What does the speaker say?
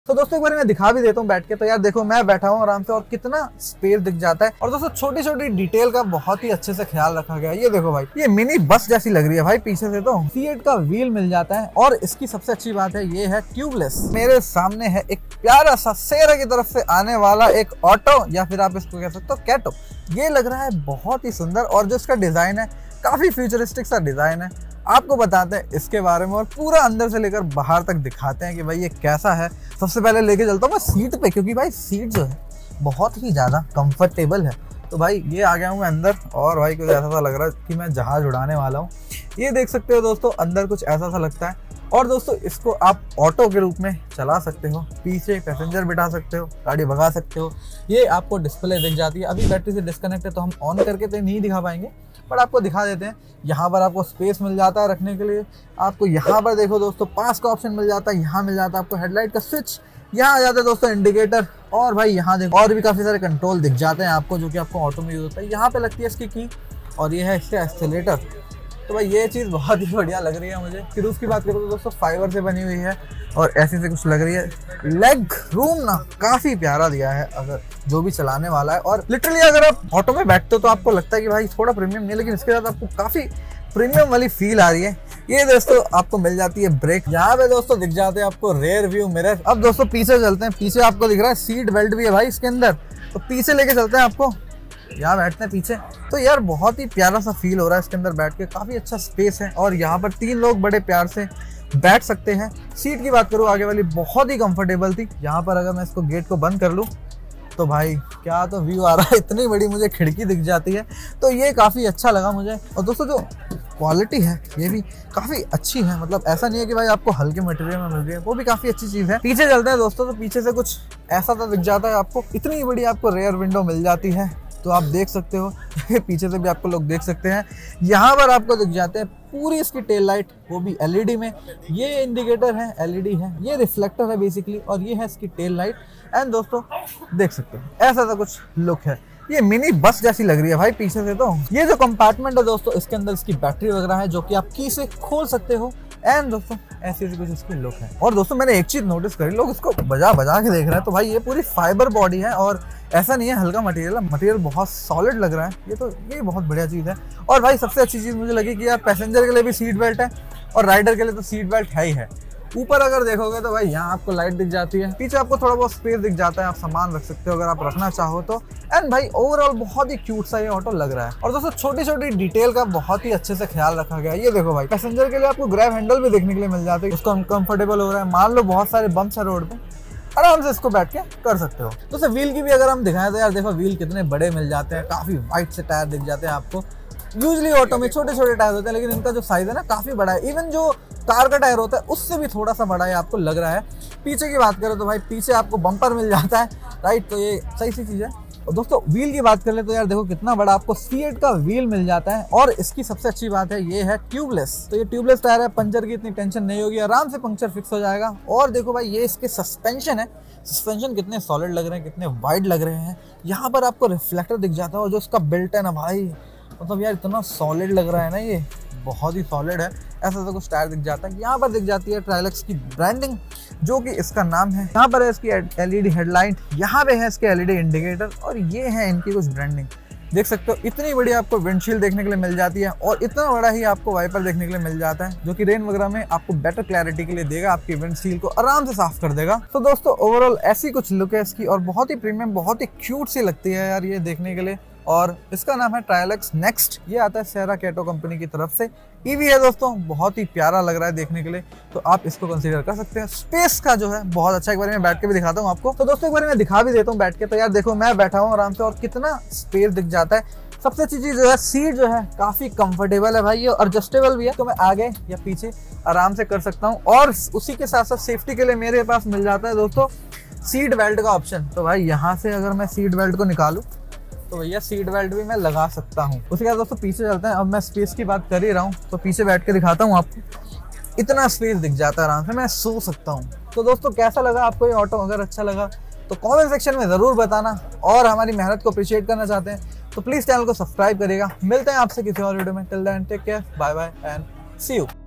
तो दोस्तों एक बार मैं दिखा भी देता हूँ बैठ के। तो यार देखो मैं बैठा हूँ आराम से और कितना स्पेस दिख जाता है। और दोस्तों छोटी छोटी डिटेल का बहुत ही अच्छे से ख्याल रखा गया है। ये देखो भाई, ये मिनी बस जैसी लग रही है भाई पीछे से। तो C8 का व्हील मिल जाता है और इसकी सबसे अच्छी बात है ये है ट्यूबलेस। मेरे सामने है एक प्यारा सा सेरा की तरफ से आने वाला एक ऑटो, या फिर आप इसको कह सकते हो कैटो। ये लग रहा है बहुत ही सुंदर और जो इसका डिजाइन है काफी फ्यूचरिस्टिक सा डिजाइन है। आपको बताते हैं इसके बारे में और पूरा अंदर से लेकर बाहर तक दिखाते हैं कि भाई ये कैसा है। सबसे पहले लेके चलता हूँ मैं सीट पे, क्योंकि भाई सीट जो है बहुत ही ज़्यादा कंफर्टेबल है। तो भाई ये आ गया हूँ मैं अंदर और भाई कुछ ऐसा सा लग रहा है कि मैं जहाज उड़ाने वाला हूँ। ये देख सकते हो दोस्तों, अंदर कुछ ऐसा सा लगता है। और दोस्तों इसको आप ऑटो के रूप में चला सकते हो, पीछे पैसेंजर बिठा सकते हो, गाड़ी भगा सकते हो। ये आपको डिस्प्ले दिख जाती है। अभी बैटरी से डिस्कनेक्ट है तो हम ऑन करके तो नहीं दिखा पाएंगे, पर आपको दिखा देते हैं। यहाँ पर आपको स्पेस मिल जाता है रखने के लिए। आपको यहाँ पर देखो दोस्तों पास का ऑप्शन मिल जाता है। यहाँ मिल जाता है आपको हेडलाइट का स्विच, यहाँ आ जाता है दोस्तों इंडिकेटर। और भाई यहाँ देखो और भी काफ़ी सारे कंट्रोल दिख जाते हैं आपको, जो कि आपको ऑटो में यूज होता है। यहाँ पे लगती है इसकी की और ये है इसका एक्सेलेरेटर। तो भाई ये चीज़ बहुत ही बढ़िया लग रही है मुझे। फिर उसकी बात करूँ तो दोस्तों फाइबर से बनी हुई है और ऐसे से कुछ लग रही है। लेग रूम ना काफ़ी प्यारा दिया है अगर जो भी चलाने वाला है। और लिटरली अगर आप ऑटो में बैठते हो तो आपको लगता है कि भाई थोड़ा प्रीमियम नहीं, लेकिन इसके साथ आपको काफ़ी प्रीमियम वाली फील आ रही है। ये दोस्तों आपको मिल जाती है ब्रेक। यहाँ पे दोस्तों दिख जाते हैं आपको रेयर व्यू मिरर। अब दोस्तों पीछे चलते हैं। पीछे आपको दिख रहा है सीट बेल्ट भी है भाई इसके अंदर। तो पीछे लेके चलते हैं आपको, यहाँ बैठते हैं पीछे। तो यार बहुत ही प्यारा सा फील हो रहा है इसके अंदर बैठ के। काफ़ी अच्छा स्पेस है और यहाँ पर 3 लोग बड़े प्यार से बैठ सकते हैं। सीट की बात करूँ आगे वाली बहुत ही कंफर्टेबल थी। यहाँ पर अगर मैं इसको गेट को बंद कर लूँ तो भाई क्या तो व्यू आ रहा है, इतनी बड़ी मुझे खिड़की दिख जाती है। तो ये काफ़ी अच्छा लगा मुझे। और दोस्तों जो क्वालिटी है ये भी काफ़ी अच्छी है। मतलब ऐसा नहीं है कि भाई आपको हल्के मटेरियल में मिल रही है, वो भी काफ़ी अच्छी चीज़ है। पीछे चलते हैं दोस्तों, तो पीछे से कुछ ऐसा तो दिख जाता है आपको। इतनी बड़ी आपको रेयर विंडो मिल जाती है तो आप देख सकते हो। पीछे से भी आपको लोग देख सकते हैं। यहाँ पर आपको दिख जाते हैं पूरी इसकी टेल लाइट, वो भी एलईडी में। ये इंडिकेटर है, एलईडी है, ये रिफ्लेक्टर है बेसिकली, और ये है इसकी टेल लाइट। एंड दोस्तों देख सकते हो ऐसा सा कुछ लुक है। ये मिनी बस जैसी लग रही है भाई पीछे से। तो ये जो कंपार्टमेंट है दोस्तों, इसके अंदर इसकी बैटरी वगैरह है जो कि आप की से खोल सकते हो। एंड दोस्तों ऐसी कुछ इसकी लुक है। और दोस्तों मैंने एक चीज नोटिस करी, लोग इसको बजा बजा के देख रहे हैं। तो भाई ये पूरी फाइबर बॉडी है और ऐसा नहीं है हल्का मटेरियल है, मटेरियल बहुत सॉलिड लग रहा है। ये बहुत बढ़िया चीज़ है। और भाई सबसे अच्छी चीज़ मुझे लगी कि यार पैसेंजर के लिए भी सीट बेल्ट है और राइडर के लिए तो सीट बेल्ट है ही है। ऊपर अगर देखोगे तो भाई यहाँ आपको लाइट दिख जाती है, पीछे आपको थोड़ा बहुत स्पेस दिख जाता है, आप सामान रख सकते हो अगर आप रखना चाहो तो। एंड भाई ओवरऑल बहुत ही क्यूट सा ये ऑटो लग रहा है। और दोस्तों छोटी छोटी डिटेल का बहुत ही अच्छे से ख्याल रखा गया है। ये देखो भाई पैसेंजर के लिए आपको ग्रैब हैंडल भी देखने के लिए मिल जाते हैं, उसको कंफर्टेबल हो रहा है। मान लो बहुत सारे बम्प्स है रोड पे, आराम से इसको बैठ के कर सकते हो। तो व्हील की भी अगर हम दिखाएं तो यार देखो व्हील कितने बड़े मिल जाते हैं, काफी वाइड से टायर दिख जाते हैं आपको। यूजली ऑटो में छोटे छोटे टायर होते हैं, लेकिन इनका जो साइज है ना काफी बड़ा है। इवन जो कार का टायर होता है उससे भी थोड़ा सा बड़ा है आपको लग रहा है। पीछे की बात करें तो भाई पीछे आपको बम्पर मिल जाता है, राइट। तो ये सही सी चीज है। और दोस्तों व्हील की बात कर ले तो यार देखो कितना बड़ा आपको C8 का व्हील मिल जाता है। और इसकी सबसे अच्छी बात है ये है ट्यूबलेस। तो ये ट्यूबलेस टायर है, पंचर की इतनी टेंशन नहीं होगी, आराम से पंचर फिक्स हो जाएगा। और देखो भाई ये इसके सस्पेंशन है, सस्पेंशन कितने सॉलिड लग रहे हैं, कितने वाइड लग रहे हैं। यहाँ पर आपको रिफ्लेक्टर दिख जाता है और जो इसका बेल्ट है ना भाई, मतलब यार इतना सॉलिड लग रहा है ना, ये बहुत ही सॉलिड है। ऐसा तो कुछ टायर दिख जाता है। यहाँ पर दिख जाती है ट्राइलेक्स की ब्रांडिंग जो कि इसका नाम है। यहाँ पर है इसकी एलईडी हेडलाइट, यहाँ पे है इसके एलईडी इंडिकेटर और ये है इनकी कुछ ब्रांडिंग। देख सकते हो इतनी बड़ी आपको विंडशील्ड देखने के लिए मिल जाती है और इतना बड़ा ही आपको वाइपर देखने के लिए मिल जाता है, जो कि रेन वगैरह में आपको बेटर क्लैरिटी के लिए देगा, आपकी विंडशील्ड को आराम से साफ कर देगा। तो दोस्तों ओवरऑल ऐसी कुछ लुक है इसकी और बहुत ही प्रीमियम, बहुत ही क्यूट सी लगती है यार ये देखने के लिए। और इसका नाम है ट्राइलेक्स नेक्स्ट। ये आता है सेरा कैटो कंपनी की तरफ से। ईवी है दोस्तों, बहुत ही प्यारा लग रहा है देखने के लिए, तो आप इसको कंसीडर कर सकते हैं। स्पेस का जो है बहुत अच्छा, एक बार मैं बैठ के भी दिखाता हूँ आपको। तो दोस्तों एक बार मैं दिखा भी देता हूँ बैठ के। तो यार देखो मैं बैठा हूँ आराम से और कितना स्पेस दिख जाता है। सबसे अच्छी चीज जो है सीट जो है काफी कंफर्टेबल है भाई, ये एडजस्टेबल भी है, तो मैं आगे या पीछे आराम से कर सकता हूँ। और उसी के साथ साथ सेफ्टी के लिए मेरे पास मिल जाता है दोस्तों सीट बेल्ट का ऑप्शन। तो भाई यहाँ से अगर मैं सीट बेल्ट को निकालूं तो भैया सीट बेल्ट भी मैं लगा सकता हूँ। उसके बाद दोस्तों पीछे चलते हैं। अब मैं स्पेस की बात कर ही रहा हूँ तो पीछे बैठ के दिखाता हूँ आपको। इतना स्पेस दिख जाता है, आराम से मैं सो सकता हूँ। तो दोस्तों कैसा लगा आपको ये ऑटो? अगर अच्छा लगा तो कमेंट सेक्शन में ज़रूर बताना। और हमारी मेहनत को अप्रिशिएट करना चाहते हैं तो प्लीज़ चैनल को सब्सक्राइब करिएगा। मिलते हैं आपसे किसी और वीडियो में। Till then take care, bye bye and see you.